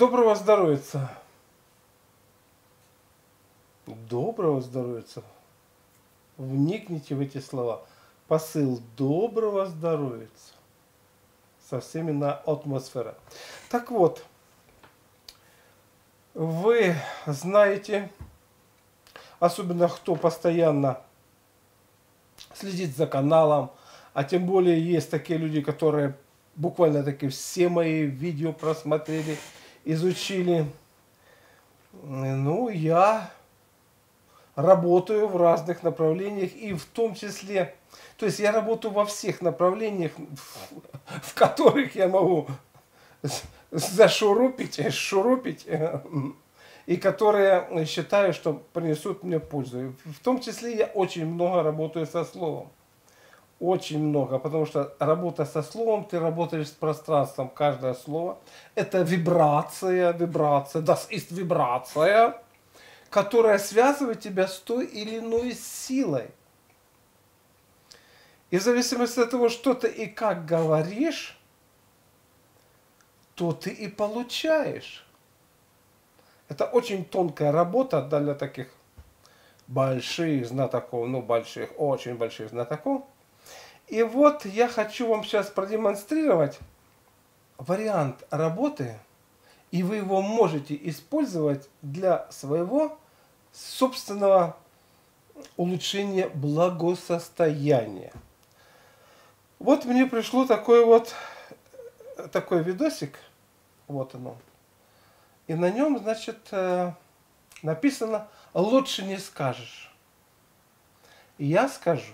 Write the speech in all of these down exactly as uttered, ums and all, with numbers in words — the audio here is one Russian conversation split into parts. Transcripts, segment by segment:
Доброго здоровья. Доброго здоровья. Вникните в эти слова. Посыл доброго здоровья. Совсем на атмосфера. Так вот, вы знаете, особенно кто постоянно следит за каналом, а тем более есть такие люди, которые буквально таки все мои видео просмотрели, изучили. Ну, я работаю в разных направлениях, и в том числе, то есть я работаю во всех направлениях, в которых я могу зашурупить, шурупить, и которые считаю, что принесут мне пользу. В том числе я очень много работаю со словом. Очень много, потому что работа со словом, ты работаешь с пространством. Каждое слово – это вибрация, вибрация, das ist вибрация, которая связывает тебя с той или иной силой. И в зависимости от того, что ты и как говоришь, то ты и получаешь. Это очень тонкая работа для таких больших знатоков, ну больших, очень больших знатоков. И вот я хочу вам сейчас продемонстрировать вариант работы, и вы его можете использовать для своего собственного улучшения благосостояния. Вот мне пришло такой вот такой видосик, вот оно, и на нем, значит, написано «Лучше не скажешь». И я скажу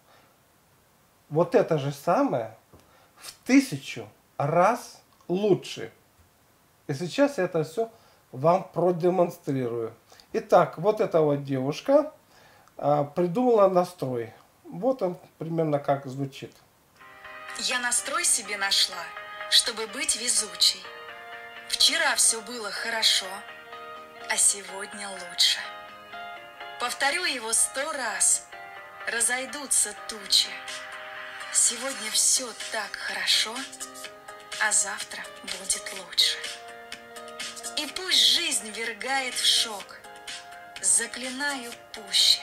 вот это же самое в тысячу раз лучше. И сейчас я это все вам продемонстрирую. Итак, вот эта вот девушка а, придумала настрой. Вот он примерно как звучит. Я настрой себе нашла, чтобы быть везучей. Вчера все было хорошо, а сегодня лучше. Повторю его сто раз, разойдутся тучи. Сегодня все так хорошо, а завтра будет лучше. И пусть жизнь ввергает в шок, заклинаю пуще.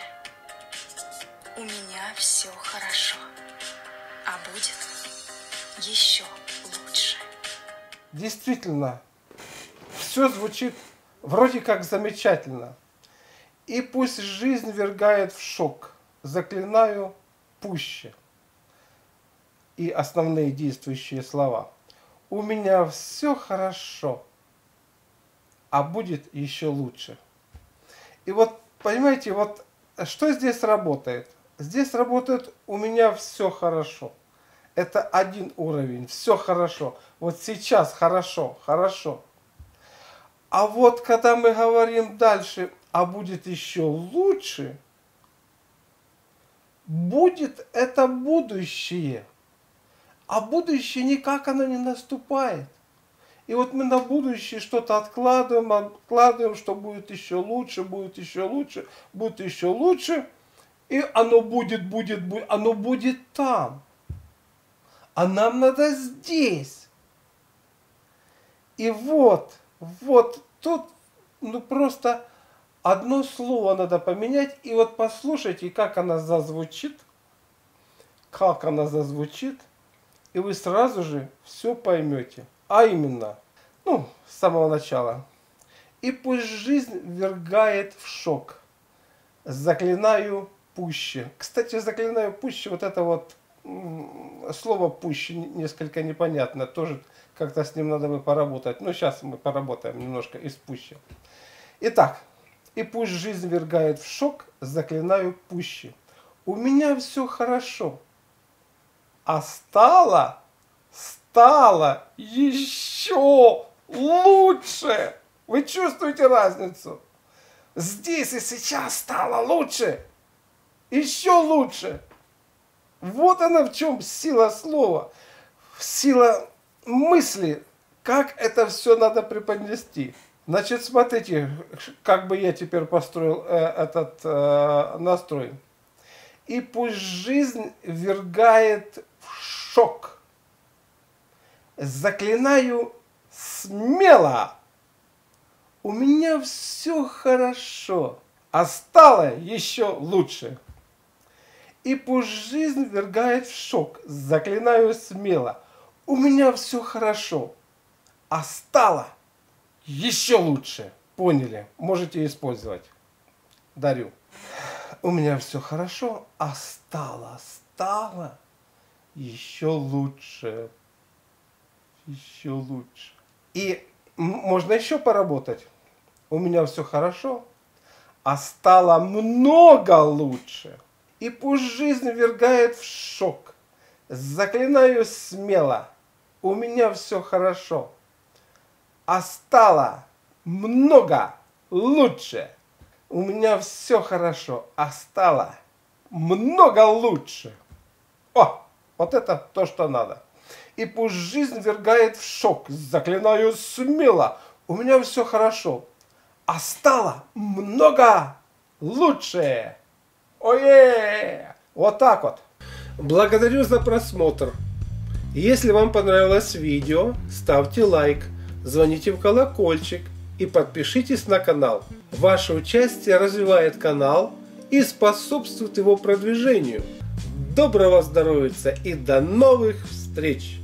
У меня все хорошо, а будет еще лучше. Действительно, все звучит вроде как замечательно. И пусть жизнь ввергает в шок, заклинаю пуще. И основные действующие слова. У меня все хорошо, а будет еще лучше. И вот, понимаете, вот что здесь работает? Здесь работает у меня все хорошо. Это один уровень, все хорошо. Вот сейчас хорошо, хорошо. А вот когда мы говорим дальше, а будет еще лучше, будет это будущее. А будущее никак оно не наступает. И вот мы на будущее что-то откладываем, откладываем, что будет еще лучше, будет еще лучше, будет еще лучше. И оно будет, будет, будет, оно будет там. А нам надо здесь. И вот, вот тут, ну просто одно слово надо поменять. И вот послушайте, как она зазвучит. Как она зазвучит. И вы сразу же все поймете. А именно, ну, с самого начала. И пусть жизнь ввергает в шок. Заклинаю пуще. Кстати, заклинаю пуще, вот это вот слово пуще несколько непонятно. Тоже как-то с ним надо бы поработать. Но сейчас мы поработаем немножко из пуще. Итак, и пусть жизнь ввергает в шок, заклинаю пуще. У меня все хорошо. А стало, стало еще лучше. Вы чувствуете разницу? Здесь и сейчас стало лучше. Еще лучше. Вот она в чем сила слова. Сила мысли. Как это все надо преподнести. Значит, смотрите, как бы я теперь построил э, этот э, настрой. И пусть жизнь ввергает в шок. Заклинаю смело. У меня все хорошо, а стало еще лучше. И пусть жизнь ввергает в шок, заклинаю смело. У меня все хорошо, а стало еще лучше. Поняли? Можете использовать. Дарю. У меня все хорошо, а стало, стало еще лучше. Еще лучше. И можно еще поработать. У меня все хорошо, а стало много лучше. И пусть жизнь ввергает в шок. Заклинаю смело. У меня все хорошо, а стало много лучше. У меня все хорошо, а стало много лучше. О, вот это то, что надо. И пусть жизнь ввергает в шок. Заклинаю смело. У меня все хорошо, а стало много лучше. Ое! Вот так вот. Благодарю за просмотр. Если вам понравилось видео, ставьте лайк, звоните в колокольчик и подпишитесь на канал. Ваше участие развивает канал и способствует его продвижению. Доброго здоровья и до новых встреч!